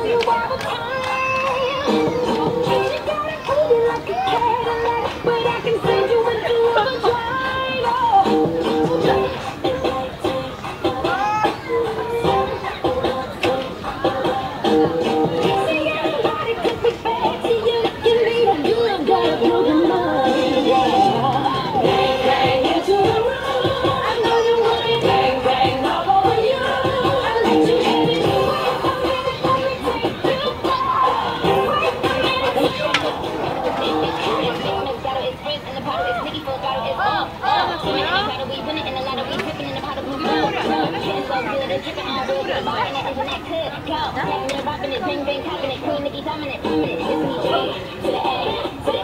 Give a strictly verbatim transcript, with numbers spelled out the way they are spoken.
Dripping all over the bar and that internet could go. Taking it, robbing it, bing, bing, copping it, queen, Nicki, thumbing it, pumping it. It's me, G, to the A, to the